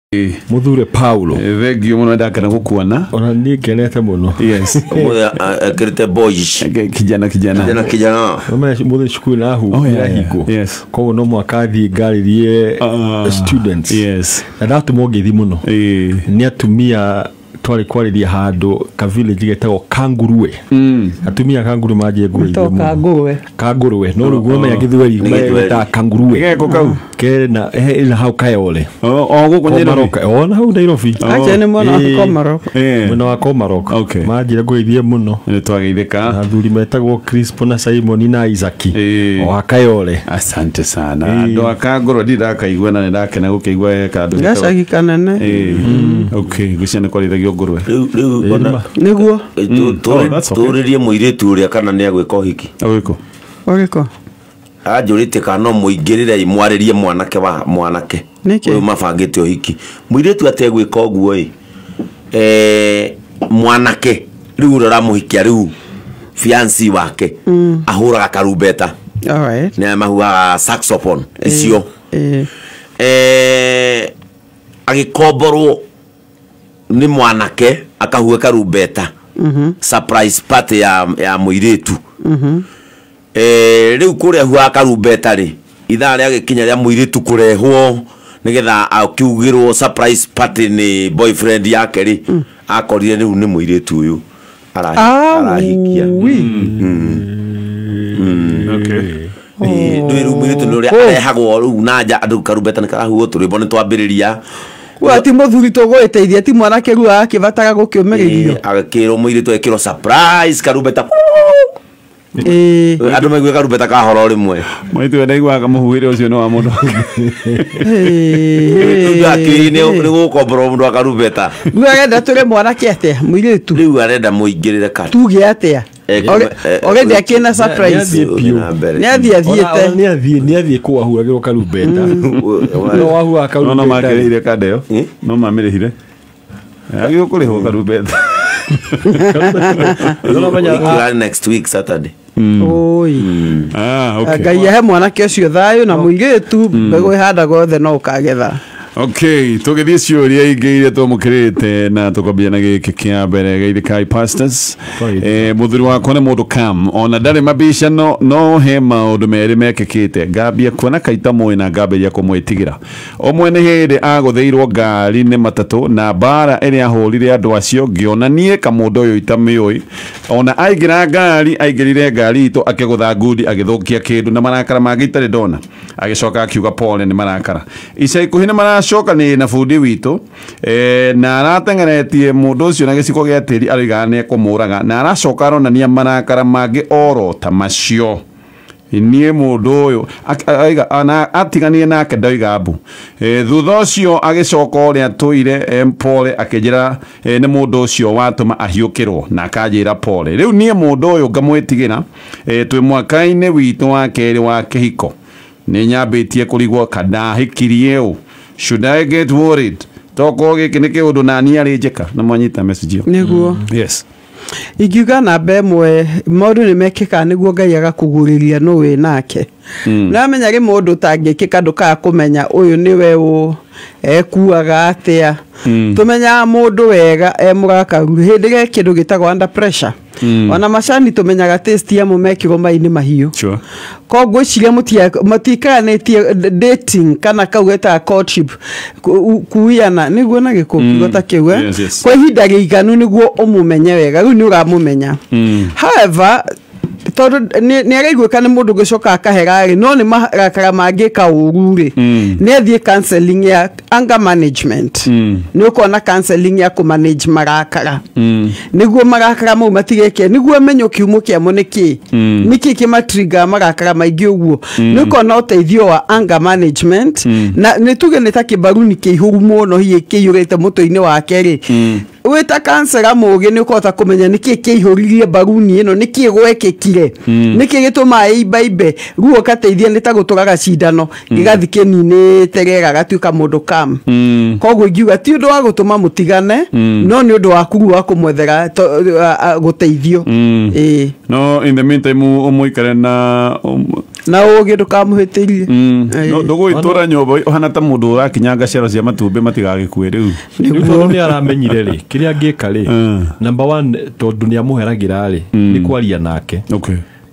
Muthure Paulo Vegio muno ndakana gukuona ona ni kenete muno yes kirite boys kijana muthure shukuru na hu hiko yes ko no mwakathi ngaririe students yes na datu mogethi muno ni atumia twari kwariria handu ka village getagwo Kangurue atumia Kangurue maje Kangurue no rugo me agithweri ta Kangurue geko kau ke na hau kayole guko Nairobi ona hau Nairobi acha ni mwana wa Komarok mwana wa Komarok maje gwithie muno ni twageitheka athuri metagwo Crispo na Simon na Isaac o akayole asante sana ndo akagoro ndakaigwa na ndakena gukigwa kandu gacagi kanene okay guciana kwalithagio ngurwe niguo turirie muiritu uria kana ni agwika uhiki ogiko ajurite kana muingirire imwaririe mwanake uyu mabangite uhiki muiritu ategwika uguo mwanake riu rora muhikia riu fiancé wake ahuraga karumbeta alright ni mahua saxophone icio agikomborwo ni mwanake akahue karumbeta surprise party ya muiritu riu kuria hua karumbeta ri ithaa ria gikinya ria muiritu kurehwo nigetha akiugirwo surprise party ni boyfriend yake ri akorire riu ni muiritu uyu arahikia okay ndu muiritu nuria arehagwo riu nanja andu karumbeta ni karahuo turibo ni twambiriria wati muthuri tugwiteithia ti mwanake ru akivataga gukiumiririo agakiro muiritu ekiro surprise karumbeta andu maigwe karumbeta kahoro rimwe mwitu ndaigwaga muhuire ucio no wa mundu akini ni gukomboro mundu akarumbeta riu arenda turi mwanake atia muiritu riu arenda muingirire ka tuge atia already akina surprise ni athie ko ahuragirwo karumbeta no wahua karumbeta no makerire kadeo no mamirihire agio kuriho karumbeta next week Saturday oi okay Ngai he mwanake ucio thayo na muiritu mbego ihanda gothe no ukagetha okay tugithie ciuria ingiire twamukirite na tukambia na giki kia mbere geithikai pastors muthuri wakwa ni mundu kam ona ndari mabisha no he maundu meri mekikite ngambia kuona kaita moyo na ngambia kumwitigira omwe ni hindi aguthiirwo ngari ni matatu na bara iri ahurire andu acio ngiona nie kamundu uyu itamiyoi ona aigira ngari aigirire ngari itu akigutha ngundi agithukia kindu na marakara magitari ndona agicoka akiuga pole ni marakara ica ikuhine shoka ni na fundi witu na aratengeretie mundu ucio na giciko gia tiri arigane kumuraga na aracoka aronania marakara magi oro ta macio nie mundu uyu aiga ana atiganie nake ndaiga mbu thutha ucio agicoka uria tuire pole akijira ni mundu ucio watuma ahiukirwo na akajira pole riu nie mundu uyu ngamwitigira twi mwaka-ini witu wa keri wa kihiko ni nyambitie kurigwo kana hikirie u should I get worried toko giki ke undu nani ari njeka na mwanyita message yo niguo yes igiuga na bemwe maundu ni mekika niguo Ngai agakuguriria no we nake na menya ri mundu tangikika nduka kumenya uyu niwe u ekuaga atia tumenya mundu wega muraka hindige kindu gitagwo under pressure ona macani tumenyaga taste ya mumekiro maini mahiu sure ko gwiciria mutikanetie dating kana kaugeta courtship kuiana niguo na gikugota kiwe kwa ihinda giiganu niguo umumenye wega riu ni uramumenya however tondu ni araigwika ni mundu gicoka akaherari no ni marakara mangika ururi ni athie counseling ya anger management ni ukona counseling ya ku manage marakara niguo marakara mau matigeke niguo menyo kiumo kia moneki niki kimatrigger marakara maingi uguo ni ukona uteithio wa anger management na ni tuge ni takibaruni kihuru muno hiye kiyurite muto-ini wake ri wita kansera mugi ni ukota kumenya niki kihuririe baruni ino niki gwekekire niki gituma ibe ruo kateithia ni taguturaga cindano gigathike nini terera gatuika mundu kam koguo ingiuga ti undu wa gutuma mutigane no ni undu wa kuru wa kumwethera guteithio no in the meantime umuikare na uge ndukamuhitirie ndugu itura nyobo hana ta mundu urakinyanga cero cia matumbe matigagikue riu ni aramenyire ri kiria ngika ri number 1 tondu ni amuheragira ri ni kwaria nake okay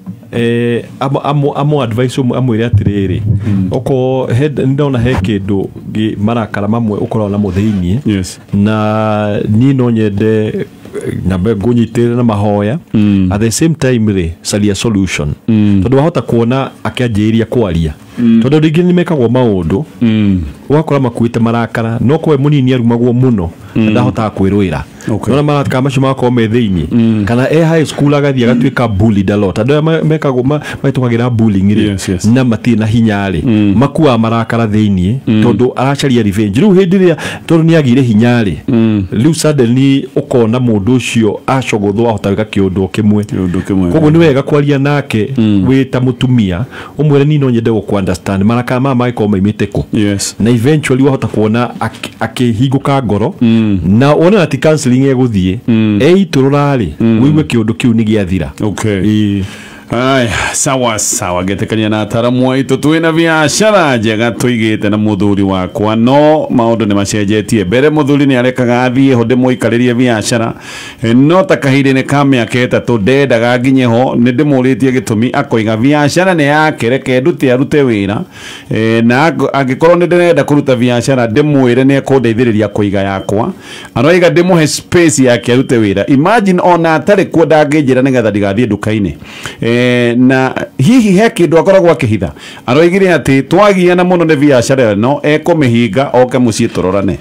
amo advice amwire atiriri oko ndona he kindu marakara mamwe ukora na muthini na ni no nyende na ngunyitire na mahoya at the same time ri salia solution tondu wahota kuona akianjiria kwaria tondu ringi ni mekagwo maundu wakora makuite marakara no kwe munini arumagwo muno ndahota kwirwira nona maraka macio makoo me thiini kana high school agathie agatuika bullied a lot andu mekagwo maitukagira bullying ri na matina hinya ri makua marakara thiini tondu aracaria revenge riu hindi ria tondu ni agire hinya ri riu suddenly ukona mundu ucio acogothwo ahota wika kiundu kimwe koguo ni wega kwaria nake wita mutumia umwire ni no nyende ku understand maraka mama iko maimite ku na eventually wahota kuona akihinguka ngoro na ona ati counseling eguthie eitururari wiwe kiundu kiu ni giathira okay Ay, sawa getekania na ataramu waitu twina biashara njega tuigite na muthuri wakwa no maundu ni macenjetie mbere muthuri ni arekaga athie ho ndimuikaririe biashara no takahire ka miaka itatu ndendaga nginye ho ni ndimuritie gitumi akoiga biashara ni yake reke ndute arute wira na angikorwo ni ndirenda kuruta biashara ndimwire ni ekundeithiriria kuiga yakwa anoiga ndimuhe space yake arute wira imagine ona atari kuo ndanginjira nigetha ndigathie nduka-ini na hihi he kindu akoragwo akihitha aroigire ati twagiana muno ne biashara no ekumihinga oke mucii turorane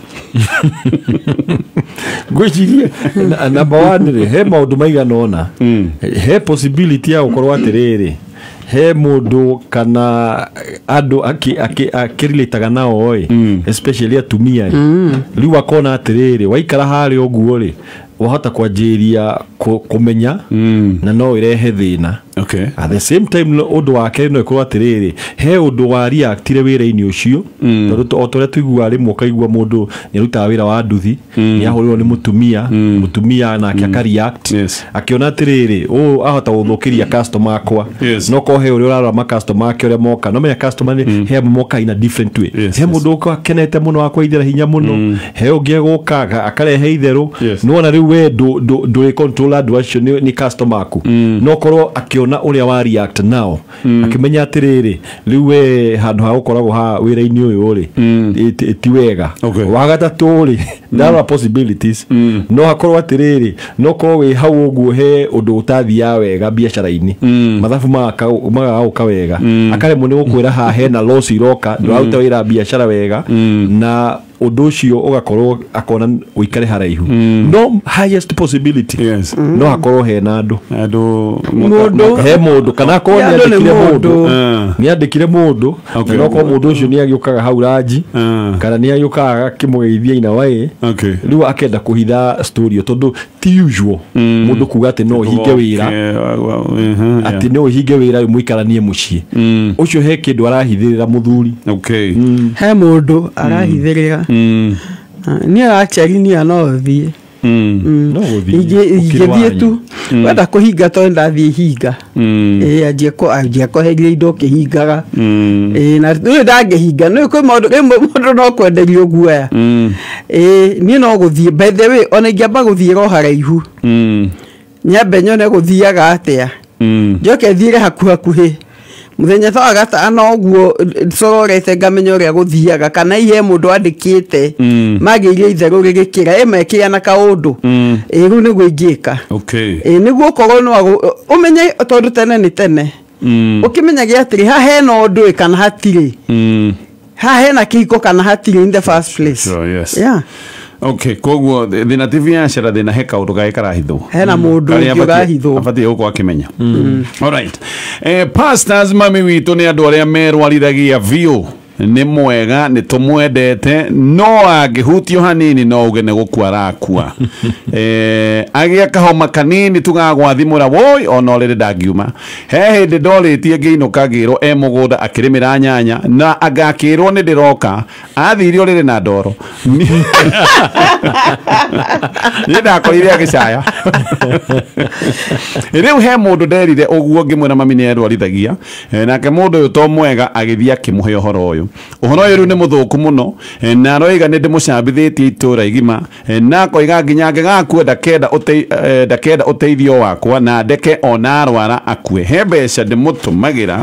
ngwicirie number 1 ri he maundu maigana ona he possibility ya gukorwo atiriri he mundu kana andu akirelataga nao oi especially atumia riu akona atiriri waikara hari oguo ri wahota kwanjiria kumenya na no irehe thina okay at the same time undu wake no ikorwo atiriri he undu wa reactire wira-ini ucio tondu otore tuigua rimwe kaigua mundu ni rutaga wira wa nduthi ni ahurirwo ni mutumia na akareact akiona atiriri ahota guthukiria customer akwa no ko he uri urarora ma customer ake uri moka no menya customer ni he moka in a different way he mundu akenete muno akwa ithera hinya muno he ungi guka akarehe itheru no na riu we do control andu acio ni customer aku no korwo akiona uria wa react nao akimenya atiriri riu we handu ha gukoragwo ha wira-ini uyu ri ti wega wa gatatu ri there are possibilities no hakorwo atiriri no ko we hau uguo he undu utathia wega biashara-ini mathabu magauka wega akare muni gukwira ha hena loss iroka nduraruta wira biashara wega na undu ucio ugakorwo akona uikare haraihu no highest possibility no hakorwo he na andu he mundu kana ko ni andikire mundu no ko mundu ucio ni agiukaga hau ranji kana ni agiukaga kimugeithia ina wae riu akenda kuhitha story tondu ti usual mundu kuga ati no hinge wira ati no hinge wira muikaranie mucii ucio he kindu arahithirira muthuri he mundu arahithirira ni achari ni anothie no thie tu wenda kuhinga to ndathie hinga anjie ko hegire indo kihingaga na ndu ndangehinga no kwi mundu no kwenderio guoya ni no guthie by the way ona ingiamba guthie ro haraihu nyambe nyone guthiaga atia njoke thiire hakuhi muthenya twa gatano oguo sororete ngamenya uria guthiaga kana ihe mundu andikite magiire itheru rigikira emekira na kaundu riu ni gwingika niguo korwo no umenye tondu tene ni tene ukimenyaga atiri ha hena undu kana hatiri ha hena kiko kana hatiri in the first place okay koguo thina ti biashara thina he kaundu gaekarahitho hena mundu ngirahitho abatie uko akimenya all right pastors mami witu ni andu aria merwarithagia view nĩ mwega nĩ tũmwendete no angĩhutio hanini no uge nĩ gũkua arakua agĩa kahoma kanini tũgagwathimũra woi ona rĩrĩ ndangiuma he hĩndĩ ndorĩtie ngĩinũka ngĩrwo mũgũnda akĩrĩmĩra nyanya na agakĩrwo nĩ ndĩroka athirio rĩrĩ na ndoro niĩ ndakorire agĩcaya rĩu he mũndũ nderire ũguo ngĩmwĩra mami nĩ erwarithagia nake mũndũ ũyũ to mwega agĩthiĩ akĩmũhe ũhoro ũyũ rĩu nĩ mũthũku mũno na aroiga nĩ ndĩmũcambithĩtie itũũra igima na akoiga nginya angĩgakua ndakenda ũteithio wakwa na ndeke ona arwara akue he mbeca ndĩmũtũmagĩra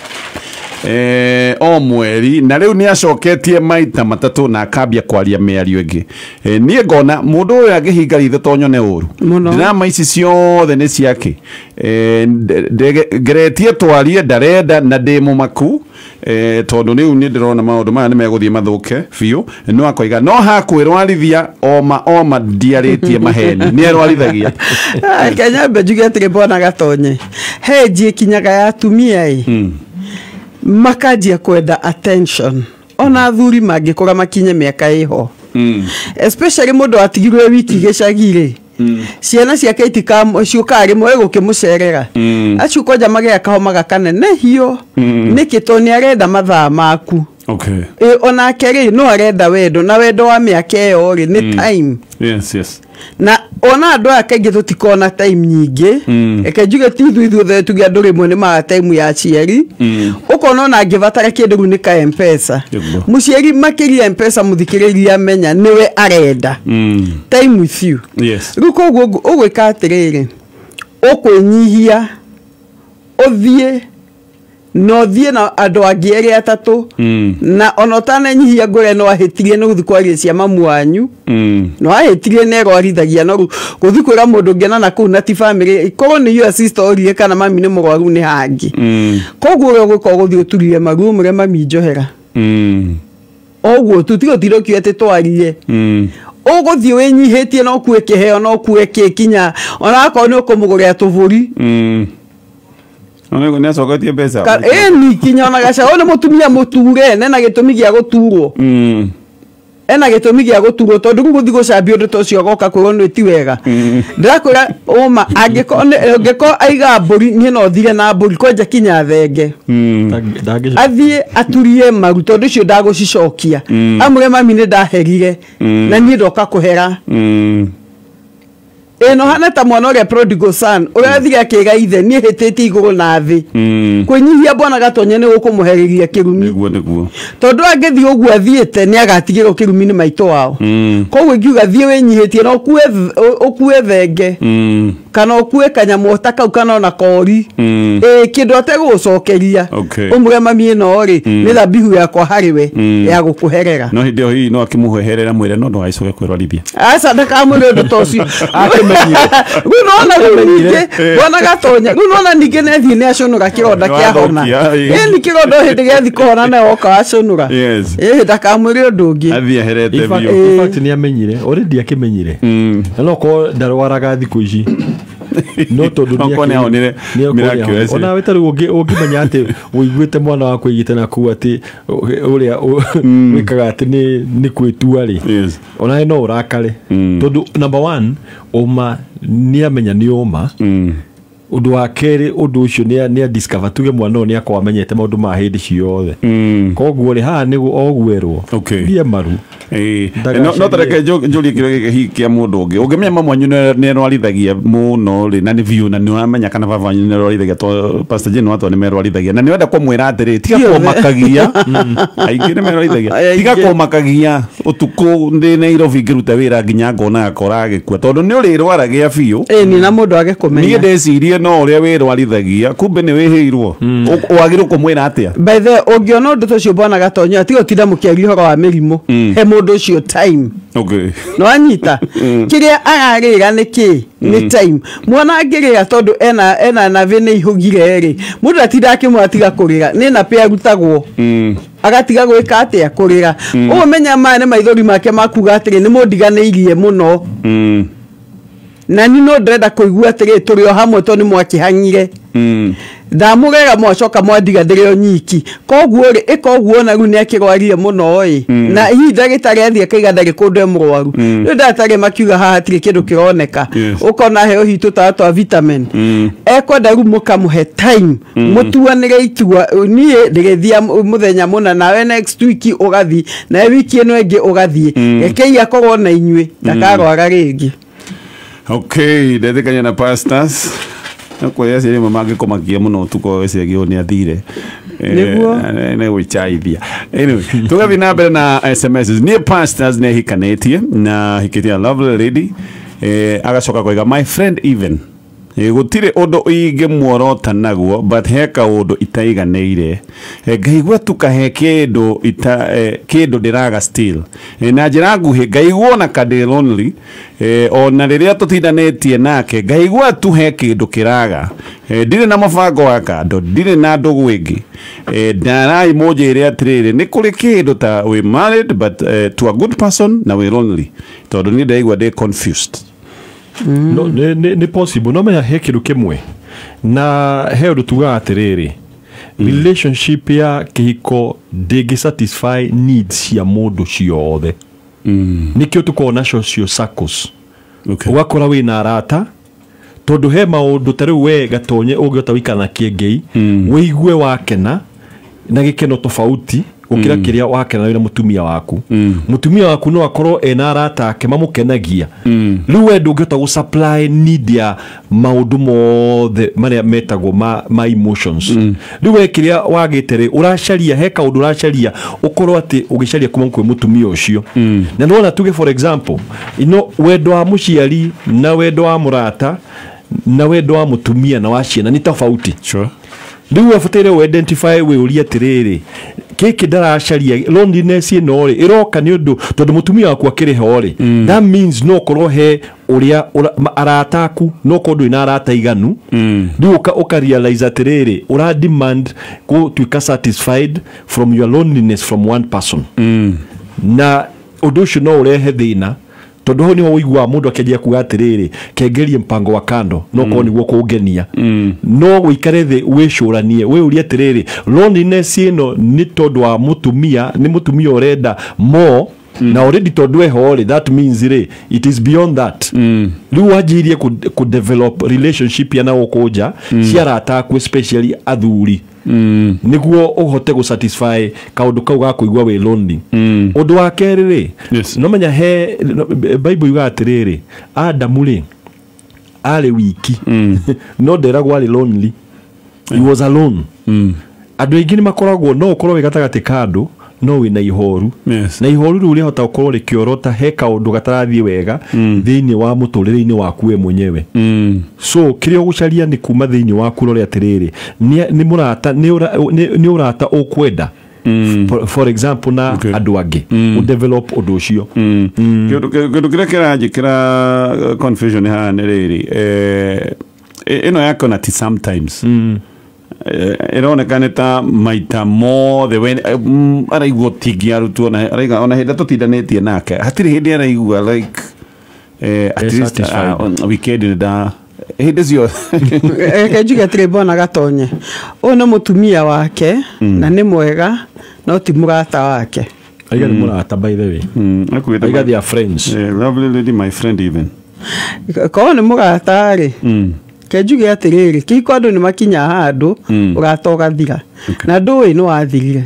o mweri na rĩu nĩ acoketie maita matatũ na akambia kwaria mĩario ĩngĩ niĩ ngona mũndũ ũyũ angĩhinga ritho to nyone ũru ndirama ici ciothe nĩ ciake ngeretie twarie ndarenda na ndĩ mũmaku tondũ rĩu nĩ ndĩrona maũndũ maya nĩ megũthiĩ mathũke biũ no akoiga no hakwĩrwarithia oma ndiarĩtie maheni nĩ erwarithagia Kenya mbenjuge atĩrĩ mbona gatonye he njiĩ kinyaga ya atumia makanjia kwenda attention ona athuri mangĩkora makinye mĩaka ĩho especially mũndũ atigirwe wiki gĩcagi-rĩ ciana ciake ciũkaga rĩmwe gũkĩmũcerera acio koja magĩa kahoma gakanene hiũ nĩkĩ to nĩ arenda mathaa maku onake rĩ no arenda wendo na wendo wa mĩaka ĩyo rĩ nĩ time na ona andũ ake ingĩ tũtikona time nyingĩ eke njuge ti ithuothe tuge andũ rĩmwe nĩ maga time ya aciari ũkona ona angĩbatara kĩndũ rĩu nĩ ka M-Pesa mũciari makĩria M-Pesa mũthikĩrĩria amenya nĩwe arenda time with you rĩu koguo ũgwĩka atĩrĩrĩ ũkwĩnyihia ũthiĩ no thiĩ na andũ angĩ erĩ atatũ na ona ũtananyihia ngũre no ahĩtirie nĩ gũthiĩ kwaria cia mamu wanyu no ahĩtirie nĩ erwarithagia no gũthiĩ kwĩra mũndũ ũngĩ na kũu na ti family korwo nĩ you sister orie kana mami nĩ mũrwaru nĩ hangĩ koguo ũrĩa ũgwĩka ũgũthiĩ ũturire maruo mũrĩa mami njohera ũguo tũtigũtirũkio atĩ twarie ũgũthiĩ wĩnyihĩtie no kuwe kĩheo no kuwe kĩkinya ona akorwo nĩ ũkũmũgũrĩra tũbũri Ono nĩ acoketie mbeca. Ni kinya ona gaca one mũtumia mũture nena gĩtũmi gĩa gũturwo. Ena gĩtũmi gĩa gũturwo tondũ gũthi gũcambia ũndũ tocio goka kwĩrwo nĩ ti wega. Ndĩrakwĩra ũma angĩko aiga mbũri niĩ no thire na mbũri kwanja kinya thenge. Athiĩ aturie maru tondũ ũcio ndagũcicokia. Amũre mami nĩ ndaherire na niĩ ndoka kũhera. Eno hana ta mwana ũrĩa prodigal son ũrĩa thire akĩga ithe niĩ hĩtĩtie igũrũ na thĩ kwĩnyihia mbona gatonye nĩ gũkũmũherĩria kĩrumi nĩguo tondũ angĩthiĩ ũguo athiĩte nĩ agatigĩrwo kĩrumi nĩ maitũ wao koguo ingiuga thiĩ wĩnyihĩtie no ũkue thenge kana ũkue kanyamũ ta kau kana ona kori kĩndũ ategũgũcokeria ũmũre mami ĩno rĩ nĩ thabihu yakwa harĩwe ya gũkũherera no hĩndĩ ĩyo hihi no akĩmũherera mwĩre no ndũgagĩcoke kwĩrwarithia aca ndakamwĩre ũndũ ta ũcio Gũnona gũmenyire bona gatonya gũnona ningĩ nĩthiĩ nĩ acũnũra kĩronda kĩa hona ni kĩronda hĩndĩ gĩathi kũhona na oka acũnũra ndakamwĩre ũndũ ũngĩ athiĩ aherete bio in fact nĩ amenyire already akĩmenyire no ko ndarwaraga thikũ ici no tondũ nĩ miracle ona wetarĩ ũngĩmenya atĩ ũiguĩte mwana wa kũigĩte na kuu atĩ ũrĩa wĩkaga atĩ nĩ kwĩtua rĩ ona no ũrakare tondũ number 1 ũma nĩ amenya nĩ ũma ũndũ wa kerĩ ũndũ ũcio nĩ discover tuge mwana ũyũ nĩ akwa amenyete maũndũ ma hĩndĩ ciothe koguo rĩ haha nĩguo ogwerwo thiĩ maru no tareke njũrie kĩrĩa gĩkĩ kĩa mũndũ ũngĩ ũngĩmenya mama wanyu nĩ erwarithagia mũno rĩ na nĩ biũ na nĩ ũramenya kana baba wanyu nĩ erwarithagia to Pastor Jane watwa nĩ merwarithagia na nĩ wenda kũmwĩra atĩrĩ tiga kũmakagia aingĩ nĩ merwarithagia tiga kũmakagia ũtukũ ndĩ Nairobi ngĩruta wĩra nginya ngona akora agĩkua tondũ nĩ ũrĩrwaragia biũ nĩ na mũndũ agĩkũmenya niĩ ndecirie no ũrĩa wĩrwarithagia kumbe nĩ wĩhĩirwo wagĩrĩirwo kũmwĩra atĩa by the ũngĩona ũndũ ũcio mbona gatonyo tiga ũtinda mũkĩaria ũhoro wa mĩrimũ he mũndũ ũcio time no anyita kĩrĩa ararĩra nĩkĩ nĩ time mwana angĩrĩra tondũ ena nabe nĩ ihũgire rĩ mũndũ atinda akĩmwatiga kũrĩra nĩ na pia arutagwo agatiga gwĩka atĩa kũrĩra ũmenya maya nĩ maithori make makuga atĩrĩ nĩ mũndiganĩirie mũno na ni no ndĩrenda kũigua atĩrĩ tũrĩ o hamwe to nĩ mwakĩhangire ndamugera mwacoka mwandiga ndirio nyiki koguo ri ikoguo na rune akirwarire muno oi na ihinda gitari athie kaiga ndari kundu murwaru ndio ndatari makiuga haha tiri kindu kironeka ukona heo hitu twa vitamin ekwenda ru mukamuhe time mutuanire itua nie ndigithia muthenya muna nawe next week ugathi na wiki ino ingi ugathi rekei akorwo na inywe ndakarwara ringi. Okay, ndethikanya na pastors kwa yasi ni mamage komakia muno tuko wese gio ni athire ne wichaithia anyway tugathi na mbere na SMSs ni pastors ne hikanetie na hikitia lovely lady agacoka koiga my friend even gutire undu uige muorota naguo but heka undu itaiganeire ngaigua tukahe kindu kindu ndiraga still na njira nguhi ngaigua na kadi lonely ona riria tutindanetie nake ngaigua tuhe kindu kiraga ndire na mabango wa kando ndire na ndugu ingi ndarai mujire atiriri ni kuri kindu ta we married but to a good person na we lonely tondu ni ndaigua ndi confused. No ni possible no menya he kindu kimwe na he undu tuga atiriri relationship ya kihiko ndigi satisfy needs ya mundu ciothe nikio tukona cio circles ugakora wina arata tondu he maundu tari we gatonye ugiota wikana kiengei wigue wakena na gikeno tofauti ukira kiria wakena wina mutumia waku no akorwo ena arata ake mamukenagia riu we ndungihota gu supply need ya maundu mothe maria metagwo ma emotions riu we kiria wagiteri uracaria he kaundu uracaria ukorwo ati ugicaria kuma kwi mutumia ucio na ndona tuge for example wendo wa muciari na wendo wa murata na wendo wa mutumia na wa ciana ni tofauti. Sure. Riu afutere we identify we uri atiriri kiki ndaracaria loneliness ino ri iroka ni undu tondu mutumia waku akiri hori that means no korwo he uria arataku no kondu ina arata iganu riu uka realize atiriri ura demand go to satisfied from your loneliness from one person na undu ucio no urehe thina tondu ho ni woigua mundu akejia kuga atiriri kengerie mpango wa kando no ko niguo kungenia no wikare the wicuranie we uri atiriri loneliness ino ni tondu wa mutumia ni mutumia urenda more na already tondu ehori that means it is beyond that riu wajirie ku develop relationship yana ukuja ciarata ku especially athuri niguo uhote gu satisfy kaundu kau ga kuigua we lonely undu wa keriri no menya he Bible yuga atiriri Adamu ri ari wiki no nderagwo ari lonely he was alone andu aingi ni makoragwo no ukorwo wigatagati kandu no wina ihoru na ihoru riu rihota ukorwo rikiorota he kaundu gatarathie wega thiini wa muturire-ini waku we mwenyewe so kirio gucaria ni kuma thiini waku rore atiriri ni murata ni urata ukwenda for example na andu angi u develop undu ucio kindu kiria kiranjikira confusion ha ni riri ino yako na sometimes ironekana ta maita mothe we araigua tingi arutwo na araiga ona hinda tutindanetie nake hatiri hindi araigua like at least weekend nda hindi cio kejuga trebona gatonye ona mutumia wake na ni mwega no ti murata wake aiga ni murata by the way aiga they are friends lovely lady my friend even ko ni murata ri kejuge atiriri kiko andu ni makinya handu uratoga thira na ndui no wathirire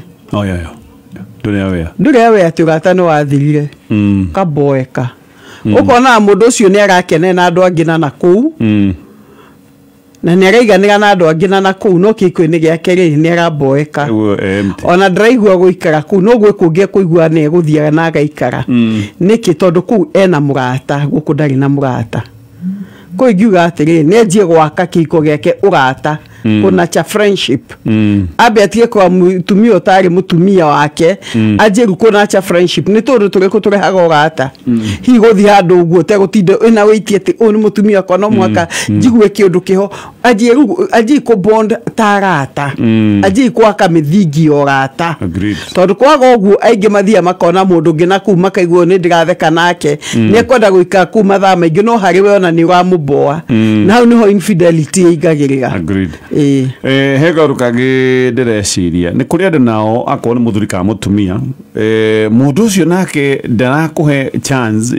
nduri awe ati urata no wathirire kaboeka ukona mundu ucio ni arakene na andu angi na kuu na ni araiganira na andu angi na kuu no kiko-ini giake ri ni araboeka ona ndiraigua guikara kuu no gwe kungi kuigua ni guthiaga na agaikara niki tondu kuu ena murata guku ndari na murata ko igiuga atiri nejie gwaka kiko geke urata kuna cha friendship abe atie kwa mutumia utari mutumia wake aje kuna cha friendship ni tondu tureko turehaga urata higo thi handu uguo te gutinde ina witie ati oni mutumia kwa no mwaka jigwe kiundu kiho aje ko bond tarata aje kwa kamithingi urata tondu kwaga uguo aingi mathia makona mundu ngina kuma kaiguo ni ndiratheka nake ni kwenda guika kuma tha maingi no hari we ona ni wa muboa na niho infidelity igagirira he garu kage ndireciria ni kuri andu nao akoo ni muthuri ka mutumia mundu ucio nake ndarakuhe chance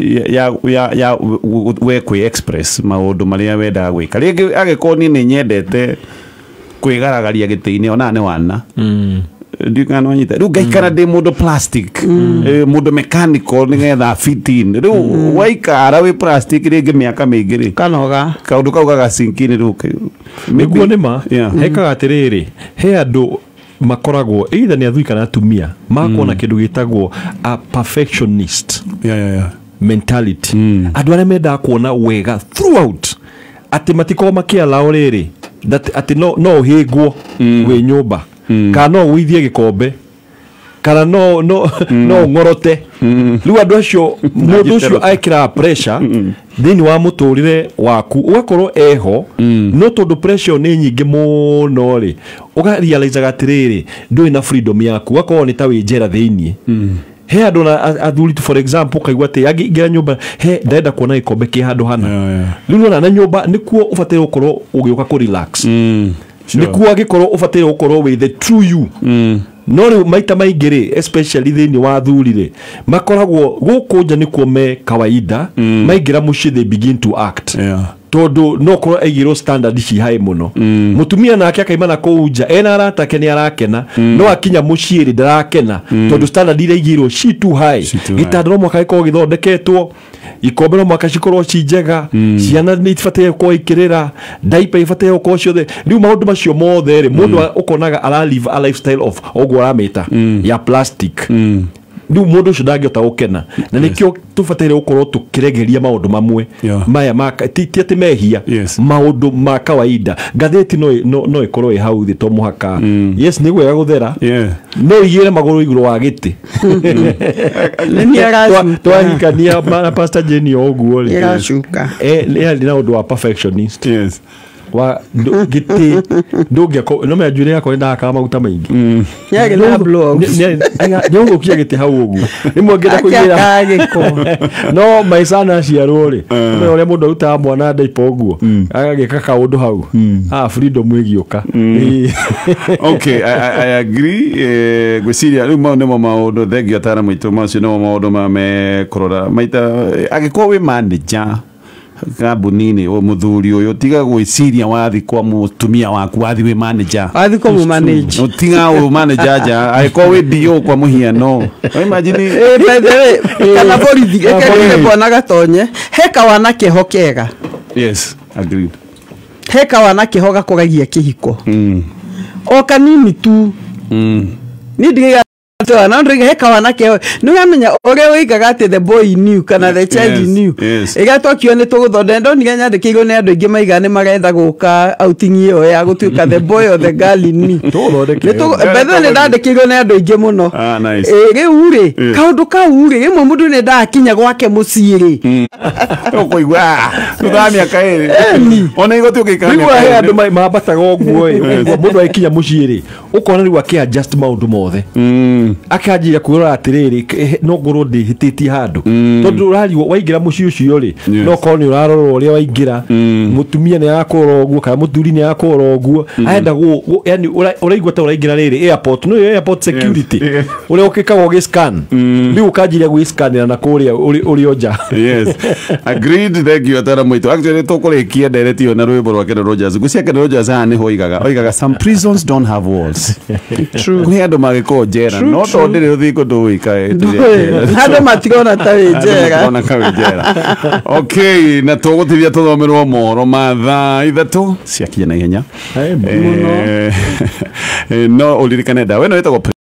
ya we kwi express maundu maria wenda gwika ringi agiko ni nyendete kwigaragaria giti-ini ona ni wana ndikana wanyita riu ngaikara ndi mundu plastic mundu mechanical nigetha fit in riu waikara wi plastic ringi miaka mingi ri kanoga kaundu kau gagacinkini riu niguo nima hekaga atiriri he andu makoragwo either ni athui kana atumia makuona kindu gitagwo a perfectionist mentality andu aria mendaga kuona wega throughout ati matiko makialao riri ati no hingwo wi nyumba kana no withie gikombe kana no ngorote riu andu acio mundu ucio aikira pressure thini wa muturire waku ugakorwo eho no tondu pressure ni nyingi muno ri uga realize gatiriri ndui na freedom yaku ugakorwo ni ta wi njera thini he andu na athuri for example kaigua ati agira nyumba he ndenda kuona gikombe ki handu hana riu na nyumba nikuo ubatire gukorwo ugiuka ku relax nikuo agikorwo ubatire gukorwo with the true you no riu maita maingiri especially thini wa thuri ri makoragwo guku nja nikuo me kawaida maingira muci they begin to act tondu no korwo aigirwo standard ci hai muno mutumia nake akaimana kuu nja ena aratake ni arakena no akinya muciĩ ri ndarakena tondu standard ile aigirwo ci too high gitanda no mwaka gikorwo githondeketwo ikombe no mwaka cikorwo ci njega ciana ni ibatie gũkorwo ikirira diaper ibatie gũkorwo ciothe riu maundu macio mothe ri mundu ukonaga ara live a lifestyle of ogwo aramita ya plastic riu mundu ucio ndangĩhota gũkena na nikio tubataire gukorwo tukiregeria maundu mamwe maya ti ati mehia maundu ma kawaida ngatheti no ikorwo hau thi to muhaka yes ni gwega guthera no igire maguru iguru wa giti ni aracuka twahikania na pastor Jenny oguo ri aracuka ni na undu wa perfectionist wa giti ndugia no me ajure yako ndaka maguta maingi yage na blog nyongo kia giti hau ugu nimwe ngenda kugira no maisana ciaro ri no ore mundu uta mwana ndaipa uguo agagika kaundu hau freedom igioka okay I agree gwiciria riu mau nimo maundu thengio atara maitu macio no maundu ma me korora maita agikwo wi manager kambuni-inĩ muthuri uyu tiga gwiciria wathi kwa mutumia waku wathi wi manager wathi kwa mu manage utiga u manager ja aiko wi dio kwa muhiano imagine kana borithi ekere bona gatonye heka wana kiho kega yes agreed heka wana kiho gakogagia kihiko o kanini tu ni ndiga na ndege heka wanake no yamenya ore wigaga ati the boy knew kana the child knew igatokio ni tuguthonde ndo niga nyandikirwo ni andu ingi maigane marenda guka outing iyo ya gutuika the boy or the girl knew tuguthondeke bethe ni ndandikirwo ni andu ingi muno riu ri kaundu kau ri imwe mundu ni ndakinya gwake muciiri ukoigwa tuthamia kairi ona igotu ukikana riu he andu mabataga oguo mundu aikinya muciiri ukona riu akiadjust maundu mothe akanjira kwirora atiriri no ngorwo ndihititie handu tondu urari waingira muci ucio ri no korwo ni urarora uria waingira mutumia ni arakora oguo kana muthuri ni arakora oguo aenda yani uraigua ta uraingira riri airport no airport security uria ukikagwo gi scan riu ukanjira gwi scan na kuria urio nja yes agreed thank you atara muito actually tukurikia directio na rwimbo rwa Ken Rogers gucia Ken Rogers ni hoigaga some prisons don't have walls true kuri andu magiko jera no to ndiri uthi kundu wikae andu matigona ta njera ona kawe njera okay na tugutithia tuthomerwo moro matha ithatu ciakinya na ihenya no uririkane da we no wetagwo